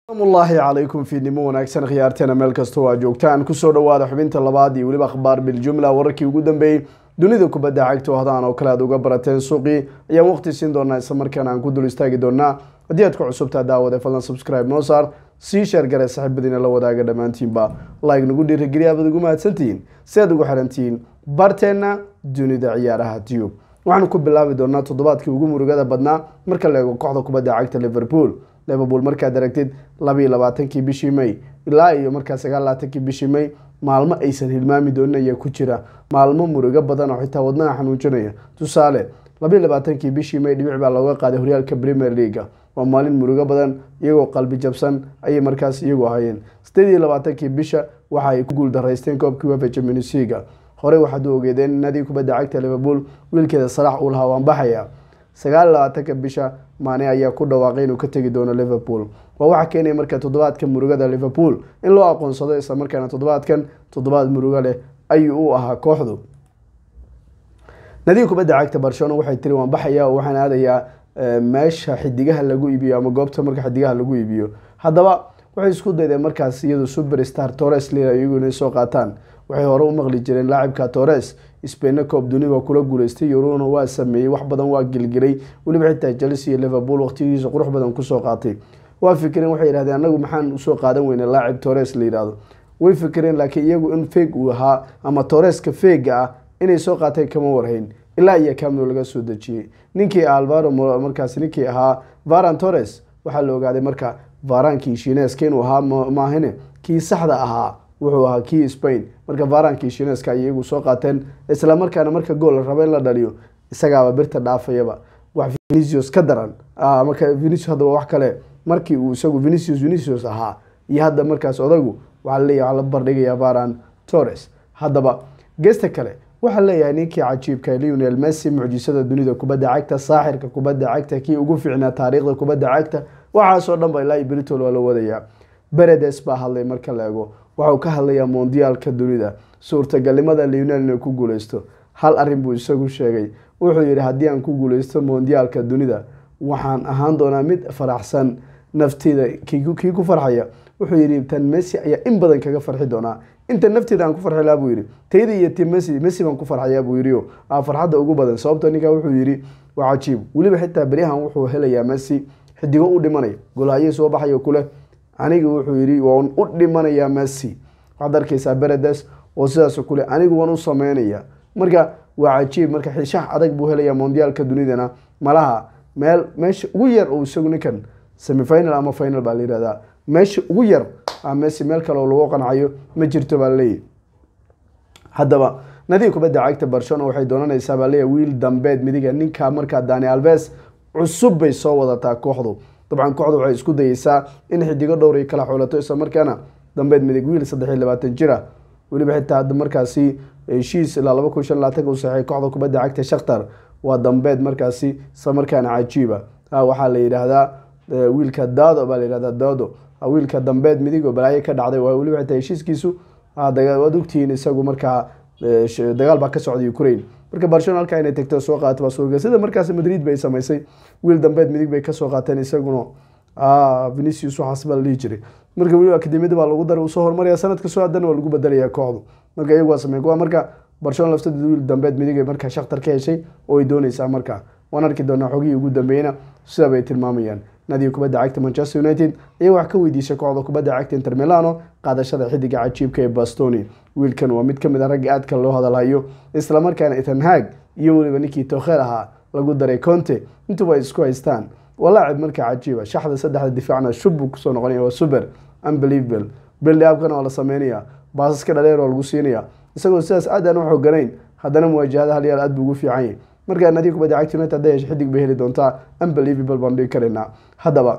الله عليكم في نمو wanaagsan khiyaarteena meel kasta oo joogtaan ku soo dhawaada xubinta labaad iyo waliba akhbaar bil jumla wararkii ugu dambeeyay dunida kubadda cagta oo hadaan oo kala aad uga barateen suuqii ayaa waqti siin doonaa isla markaana aan ku dul istaagi doonaa haddii aad ku cusubtaa daawada fadlan subscribe noo saar sii share gare saaxiibadiina la wadaaga dhamaantiinba like nagu dhiirigeliya aad ugu mahadsantihiin si aad ugu xirantihiin barteena dunida ciyaaraha tube waxaan ku bilaabi doonaa toddobaadkii ugu murugada badnaa marka la eego kooxda kubadda cagta Liverpool markaad aragtid 22kii bishii May ilaa iyo markaa 29kii bishii May maalmo aysan hilmaami doonin ayaa ku jira maalmo murugo badan oo xitaa wadnaha xanuunjinaya tusaale 22kii bishii May dhibic baa looga qaaday horyaalka Premier League waa maalin murugo badan iyagoo qalbi jabsan ayay markaas iyagu hayeen 28kii bisha waxa ay ku guul dareysteen koobkii UEFA Champions League hore waxaad ogeedeen nadiga kubadda cagta Liverpool wiilkeeda Salah uu lahaa waan baxaya 29 bisha Mane ayaa ku dhawaaqay inuu ka tagi doono Liverpool waa waxa keenay marka toddobaadka murugada Liverpool in loo aqoonsado isla markaana toddobaad murugo leh ayuu u ahaa kooxdu nadiga kubadda cagta Barcelona waxay tiri waan baxaya oo waxaan aadayaa meesha xidigaha lagu iibiyo ama goobta marka xidigaha lagu iibiyo haddaba waxay isku dayday markaas iyadu superstar Torres iyaguna soo qaataan waxay hore u maqli jireen laacibka Torres Spain koob dunida kula guuleystay Euro waa sameeyay wax badan waa gilgilay waliba xitaa Chelsea iyo Liverpool waqtigiisa qurux badan ku soo qaatay waa fikireen waxay yiraahdeen anagu maxaan u soo qaadan weynaa laacib Torres la yiraahdo way fikireen laakiin iyagu in fake uu ahaa ama Torres ka fake ah inay soo qaatay kama warhayn ilaa iyo kamno laga soo dajiyay ninkii Alvaro markaas ninkii ahaa Ferran Torres waxa la ogaaday marka Varane Shiineska inuu ahaa maahine kii saxda ahaa wuxuu ahaa kii Spain marka Varane Shiineska iyagu soo qaateen isla markaana marka gool rabeen la dhaliyo isagaaba birta dhaafayaba wax Vinicius ka daran marka Vinicius hadda wax kale markii uu isagu Vinicius ahaa iyo hadda markaas odagu waxa leeyahay la bardhigaya Ferran Torres haddaba geesta kale waxa leeyahay ninkii cajiibka Lionel Messi mucjisada dunida kubadda cagta saaxirka kubadda cagta kii ugu fiicnaa taariikhda kubadda cagta waxa soo dhanba ilaa Britol wala wadaya Paredes baa hadlay marka la eego waxa ka hadlayaa mondialka dunida suurtagalnimada Lionel inuu ku guuleysto hal arin buu isagu sheegay wuxuu yiri hadii aan ku guuleysto mondialka dunida waxaan ahaan doonaa mid faraxsan nafteeda kii ku farxaya wuxuu yiri tan Messi ayaa in badan kaga farxi doona inta nafteeda aan ku farxi laa buu yiri tayada iyo tim Messi baan ku farxaya buu yiri farxada ugu badan sababtoo ninka wuxuu yiri waa cajiib waliba xitaa bariyahan wuxuu helayaa Messi xidigo u dhimanay golahaye soo baxayo kule anigu wuxuu yiri waan u dhimanaya Messi waxaad arkaysaa Paredes oo sidaas kule anigu waan u sameynaya marka waa cajiib marka xishax adag buu helayaa mondialka dunidana malaha meesha ugu yar oo isagu ninkan semi final ama final baa la yiraahdaa meesha ugu yar Messi meel kale oo lagu qancayo ma jirto baa leeyahay haddaba nadiga kubadda cagta Barcelona waxay doonanaysaa baa leeyahay wiil dambeed midiga ninka marka Dani Alves cusub bay soo wadataa kooxdu طبعا kooxdu waxay isku dayaysaa in xidigo dhowr ay kala xoolato isla markaana dambeed midig wiil 23 jira waliba xitaa hadda markaasi heshiis ilaa 2025 uu saxay kooxda kubadda cagta Shakhtar waa dambeed markaasi isla markaana cajiiba waxa la yiraahdaa wiilka Dado baa la yiraahdaa Dado wiilka dambeed midig oo balaayo ka dhacday waa waliba xitaa heshiiskiisu dagaal wadaagtiin isagu markaa dagaal baa ka socday Ukraine marka Barcelona halka inay tagto soo qaato waa suuqa sida markaas Madrid bay sameysay wiil dambeed midig bay ka soo qaateen isaguna Vinicius waxa sabal lii jiray marka waliba akademiyada baa lagu daray soo hormaraya sanadka soo adan waa lagu bedelayaa kooxdu marka iyagu waa sameeyay marka Barcelona lafteeda wiil dambeed midig marka Shakhtar ka heshay oo ay doonaysaa marka waan arki doonaa xogii ugu dambeeyna sida bay tilmaamayaan nadiga kubadda cagta Manchester United ayaa wax ka weydiisay kooxda kubadda cagta Inter Milano qaadashada xidiga cajiibka ee Bastoni wiilkan waa mid kamid ah rag aad ka loo hadalayo isla markaana Ethan Hag iyo waliba ninkii Tuchel ahaa lagu daray Conte intuba ay isku haystaan walaacib marka cajiiba shaxda saddexda difaacna shub ku soo noqonaya waa super unbelievable build-up-kana oo la sameynaya baasaska dhaleer oo lagu siinaya isagoo sidaas aad aan u xooganayn haddana muwaajahada hal yaal aad buu ugu fiican yahay marka nadiga kubadda cagta United ay xidig bay heli doontaa unbelievable baan dhigi kareena haddaba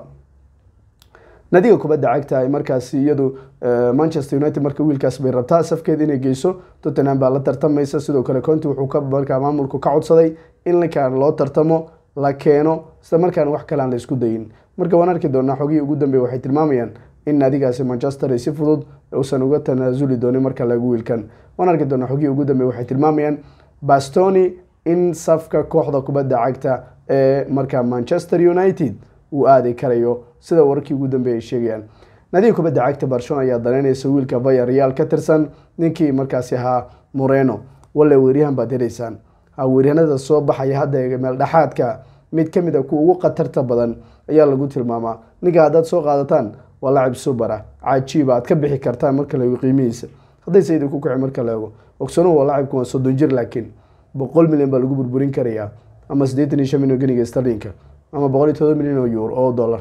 nadiga kubadda cagta ay markaas iyadu Manchester United marka wiilkaas bay rabtaa safkeed inay geyso Tottenham baa la tartamaysa sidoo kale Conte wuxuu ka markaa maamulku ka codsaday in la loo tartamo la keeno isla markaana wax kale aan la isku dayin marka waan arki doonaa xogii ugu dambeeyay waxay tilmaamayaan in nadigaasi Manchester ay si fudud uusan uga tanaasuli doonin marka lagu wiilkan waan arki doonaa xogii ugu dambeeyay waxay tilmaamayaan Bastoni in safka kooxda kubadda cagta ee marka Manchester United uu aadi karayo sida wararkii ugu dambeeyay ay sheegayaan. Nadiga kubadda cagta Barcelona ayaa dareynaysa wiilka Villarreal ka tirsan ninkii markaasi ahaa Moreno. Walla weeryahan baad helaysaan. Weeryahanada soo baxaya hadda meel dhaxaadka mid ka mid ah kuwa ugu khatarta badan ayaa lagu tilmaamaa. Ninka haddaad soo qaadataan waa laacib super ah, cajiib aad ka bixi kartaan marka lagu qiimihiisa. Hadday sayid ku kacay marka laego. Ogsano waa laacibku waa 30 jir laakiin 100 milyan baa lagu burburin karayaa ama 85 milyan ganiga sterlinka ama 107 milyan oo euro oo dollar.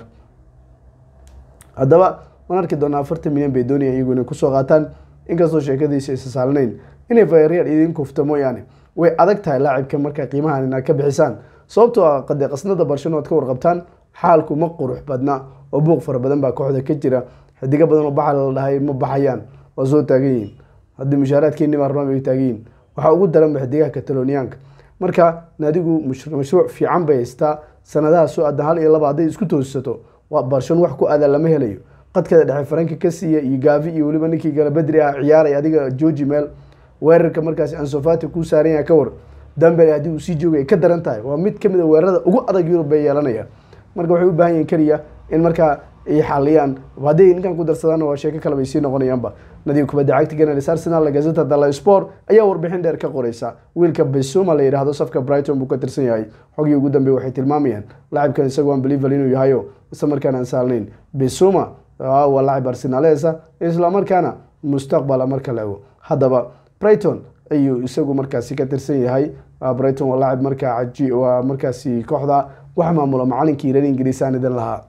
Haddaba waan arki doonaa 40 milyan bay doonayaan iyagu inay kusoo qaataan inkastoo sheekadiisa aysan saalnayn inay Villarreal idin kufto mooyaane way adag tahay laacibka marka qiimahan inaad ka bixisaan sababtoo ah qasnada Barcelona ka warqabtaan xaalku ma qurux badna oo buuq fara badan baa kooxda ka jira xidiga badan oo baxal la dhahay ma baxayaan waa soo taagan yihiin haddii mushaaraadkeeni ma rabaan ay taagan yihiin waxa ugu daran xidigaha Catalonianka marka naadigu mashruuc fiican bay haystaa sanadaha soo aadan hal iyo laba haday isku toosato waa Barcelona wax ku aada lama helayo qadka dhexe Franka ka siiya iyo Gavi iyo waliba ninkii gala Badri ah ciyaaray adiga George Mel weerarka markaas Ansu Fati ku saaran yahay ka war Dembele hadii uu sii joogay ka daran tahay waa mid kamid ah weerarada ugu adag Yurub bay yeelanayaan marka waxay u baahan yihiin kaliya in marka ay xaliyaan hadii ninkan ku darsadaan waa sheeko kale bay sii noqonayaanba nadiga kubadda cagta Gunners Arsenal la Gazzetta dello Sport ayaa warbixin dheer ka qoraysa wiilka Bissouma la yiraahdo safka Brighton buu ka tirsan yahay xogii ugu dambeeyay waxay tilmaamayaan laacibkan isagu aan believe inuu yahay isla markaana aan saalnayn Bissouma waa laacib Arsenalesa isla markaana mustaqbal marka laego haddaba Brighton ayuu isagu markaasi ka tirsan yahay Brighton waa laacib marka caji waa markaasi kooxda wax maamula macallinkii reer Ingiriis aan idin lahaa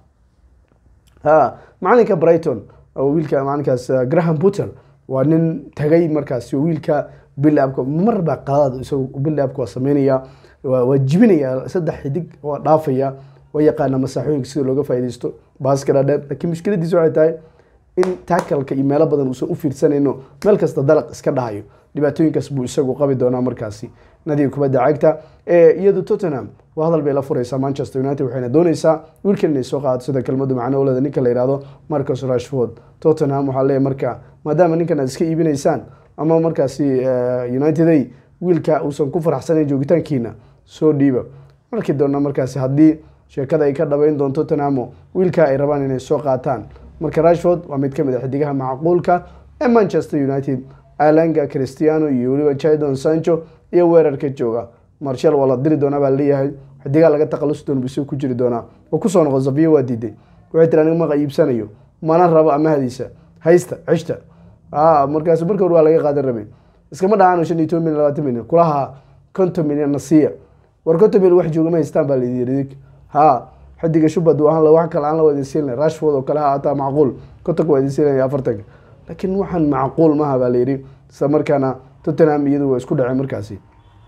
macalinka Brighton wiilka macalinkaas Graham Potter waa nin tagay markaasi wiilka bilaabka marba qalad isagu bilaabka sameynaya waa jibinaya saddex xidig oo dhaafaya oo yaqaan masaaxooyinka sida looga faa'iideysto baaskada dheer laakiin mushkiladiisu waxay tahay in tackle-ka iyo meelo badan uu u fiirsanayno meel kasta dalaq iska dhahayo dhibaatooyinkaas buu isagu qabi doonaa markaasi nadiga kubadda cagta iyadu Tottenham waa hadal bay la furaysaa Manchester United waxayna doonaysaa wiilkan inay soo qaadato sida kelmadu macno walaada ninka la yiraahdo Marcus Rashford Tottenham waxa leeyahay marka maadaama ninkan aad iska iibinaysaan ama markaasi United ay wiilka uusan ku faraxsanayn joogitaankiina soo dhiiba markii doona markaasi haddii sheekada ay ka dhabayn doonto Tottenham wiilka ay rabaan inay soo qaataan marka Rashford waa mid kamid ah xidigaha macquulka ee Manchester United Alanga Cristiano iyo waliba Jadon Sancho iyo weerarka jooga Martial wala diri doona baa leeyahay xidiga laga taqalus doon bisoo ku jiri doona oo ku soo noqon Xavier waa diiday waxay tiraan ma qaybsanayo mana rabo amahadiisa haysta cishta markaas marka hore waa laga qaadan rabay iskama dhaano 15 milyan 20 milyan kulaha 50 milyan nasiya war 50 milyan wax jooga ma haystaan baa leeyahay xidiga shubad waxaan la wax kale aan la wada siinay Rashford oo kale ata macquul konta ku wada siinay 40 laakiin waxaan macquul ma aha baa leeyahay isla markaana Tottenham iyadu waa isku dhacay markaasi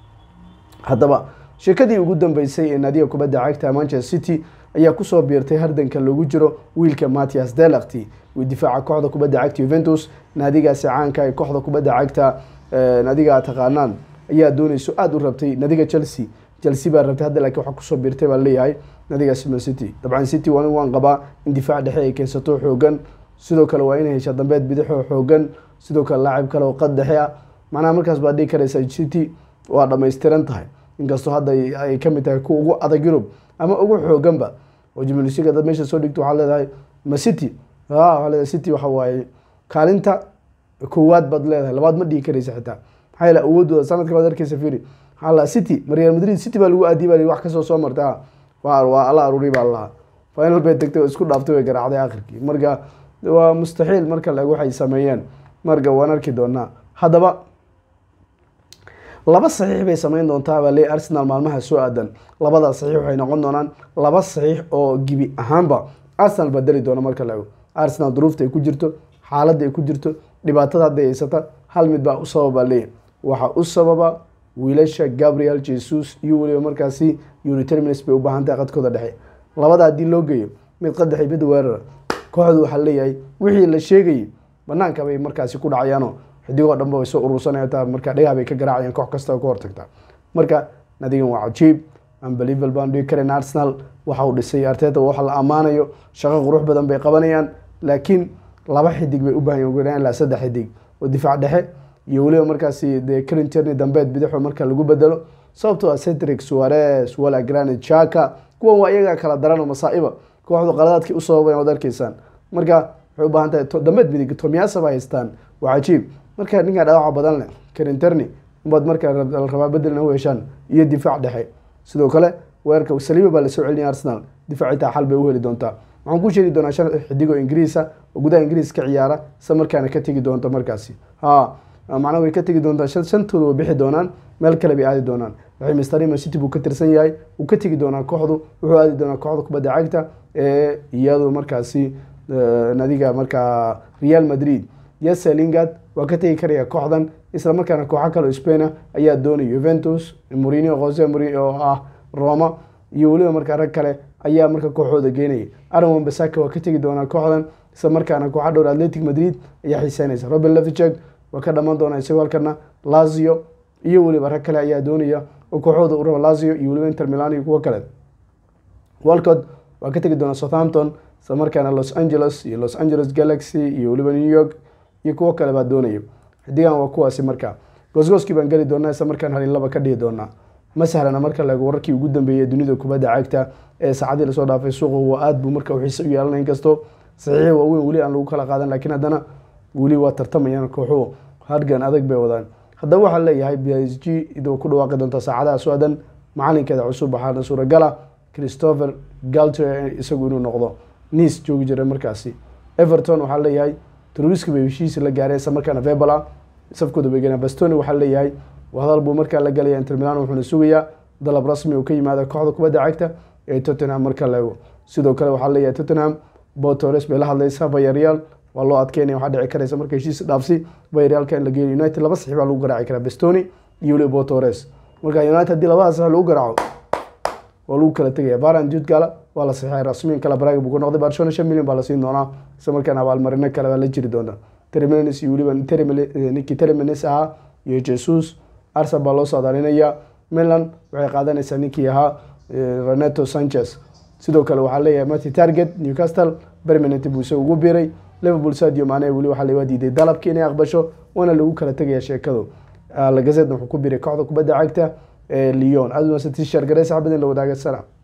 haddaba sheekadii ugu dambeysay ee naadiga kubadda cagta Manchester City ayaa ku soo biirtay hardanka lagu jiro wiilka Matthias De Ligt oo difaaca kooxda kubadda cagta Juventus naadigaasi caanka ee kooxda kubadda cagta naadiga taqaanaan ayaa doonayso aad u rabtay naadiga Chelsea baa rabtay hadda laakiin waxa ku soo biirtay baa leeyahay naadiga City dabcan City waan qabaa in difaac dhexe ay keensato xoogan sidoo kale waa inay hesha dambeed bidix xoogan sidoo kale laacib kale oo qad dhexe macnaha markaas baa dhigi karaysa City waa dhameystiran tahay inkastoo hadda ay ka mid tahay kuwa ugu adag Yurub ama ugu xooganba oo Jimilisiga dad meesha soo dhigto waxa leedahay ma City waxa leedahay City waxa waaye kaalinta koowaad bad leedahay labaad ma dhigi karaysa xitaa maxay la awoodooda sanadka baad arkaysa fiiri hala City Real Madrid City baa lagu aadiibay wax ka soo martaa waa ala aruri baa Allah final bay tagtay isku dhaaftay way garaacday aakhirkii marka waa mustaxiil marka lagu waxay sameeyeen marka waan arki doonaa haddaba laba saxiix bay sameyn doontaa baa Arsenal maalmaha soo aadan labada saxiix waxay noqon doonaan laba saxiix oo gibi ahaanba Arsenal badali doona marka lagu Arsenal duruufta ay ku jirto xaaladda ay ku jirto dhibaatada hadda haysata hal mid baa u sababa waxa u sababa wiilasha Gabriel Jesus iyo waliba markaasi Terminus bay u baahan tahay qadkooda dhexe labada hadii loo geeyo mid qad dhexe mid weerar kooxdu waxa leeyahay wixii la sheegay banaanka bay markaasi ku dhacayaano xidigoo dhanba way soo urursanayaan marka dhigaha bay ka garaacayaan koox kasta oo ka hortagta marka nadigan waa cajiib unbelievable baan dhigi karin Arsenal waxa uu dhisay Arteta waxa la amaanayo shaqo qurux badan bay qabanayaan laakiin laba xidig bay u baahan yihiin la saddex xidig oo difaac dhexe iyo waliba markaasi de Clinton dambeed bidixo marka lagu bedelo sababtoo ah Cedric Suarez wala Granit Xhaka kuwa waa iyaga kala daran oo masaa'iba kooxdu qaladaadkii u sababay waad arkaysaan marka waxay u baahan tahay dambeed midig Tomiyasu bay haystaan waa cajiib marka ninka dhaawac badan leh Karinterni umad marka rabaa bedelna u yeeshaan iyo difaac dhexe sidoo kale weerarka Saliba baa la soo celinaya Arsenal difaaciisa xal bay u heli doontaa waxaan ku sheegi doonaa shan xidigo Ingiriisa oo gudaha Ingiriis ka ciyaara isla markaana ka tagi doonta markaasi macnaha way ka tagi doontaa shantooda way bixi doonaan meel kale bay aadi doonaan Raheem Sterling City buu ka tirsan yahay uu ka tagi doonaa kooxdu wuxuu aadi doonaa kooxda kubadda cagta iyadoo markaasi nadiga markaa Real Madrid Jesse Lingard waa ka tagi karaya kooxdan isla markaana kooxo kale oo Spain ayaa doonaya Juventus Mourinho Jose Mourinho oo Roma iyo waliba markaa rag kale ayaa marka kooxooda geenaya Aaron Wan-Bissaka waa ka tagi doonaa kooxdan isla markaana kooxo dhowr Atletico Madrid ayaa xiiseynaysa Robin Loftus-Cheek waa ka dhamaan doonaa isagoo halkana Lazio iyo waliba rag kale ayaa doonaya oo kooxooda u raba Lazio iyo waliba Inter Milan iyo kuwa kale Walcott waa ka tagi doonaa Southampton isla markaana Los Angeles Galaxy iyo waliba New York iyo kuwa kale baa doonaya xidigan waa kuwaasi markaa goosgooskii baan geli doonaa isla markaan halin laba ka dhihi doonaa ma sahlana marka lagu wararkii ugu dambeeyay dunida kubadda cagta ee saacadii la soo dhaafay suuqa waa aad buu marka xiiso u yeelanay inkastoo saxiix waaweyn weli aan lagu kala qaadan laakiin haddana weli waa tartamayaan kooxuhu hargan adag bay wadaan haddaba waxaa leeyahay PSG idoo ku dhawaaqi doonta saacadaha soo-aadan macalinkeeda cusub waxaana suuragala Christopher Galtier isagu inuu noqdo Nice joogi jiray markaasi Everton waxaa leeyahay Trubisky bay heshiis la gaareen isla markaana Vebala safkooda bay galeen Bastoni waxaa leeyahay hadal buu markaa la galaya Inter Milan wuxuuna sugayaa dalab rasmi oo ka yimaada kooxda kubadda cagta ee Tottenham marka laego sidoo kale waxaa leeyahay Tottenham Pau Torres bay la hadlaysaa Villarreal waa loo adkeynaya waxaa dhici karaysa marka heshiis dhaafsi Villarreal in la geeyo United laba saxiib baa lagu garaaci karaa Bastoni iyo Pau Torres marka United haddii labadaas lagu garaaco waa lagu kala tegaya Varane Jutgala waa la saxiixay rasmiin kala Braga buu ku noqday Barcelona 5 milyan baa la siin doonaa isla markaana abaalmarino kale baa la jiri doonta Terminus iyo waliba Terminus iyo Jesus Arsenal baa loo saadaalinaya Milan waxay qaadanaysaa ninkii ahaa Renato Sanchez sidoo kale waxaa leeyahay Matthew Target Newcastle permanent buu isagu ugu biiray Liverpool Sadio Mane wali waxaa la diiday dalabkii inay aqbasho waana lagu kala tagaya sheekadu la Gazette wuxuu ku biiray kooxda kubadda cagta Lyon aad u wanaagsan share gareys xabadin la wadaaga salaam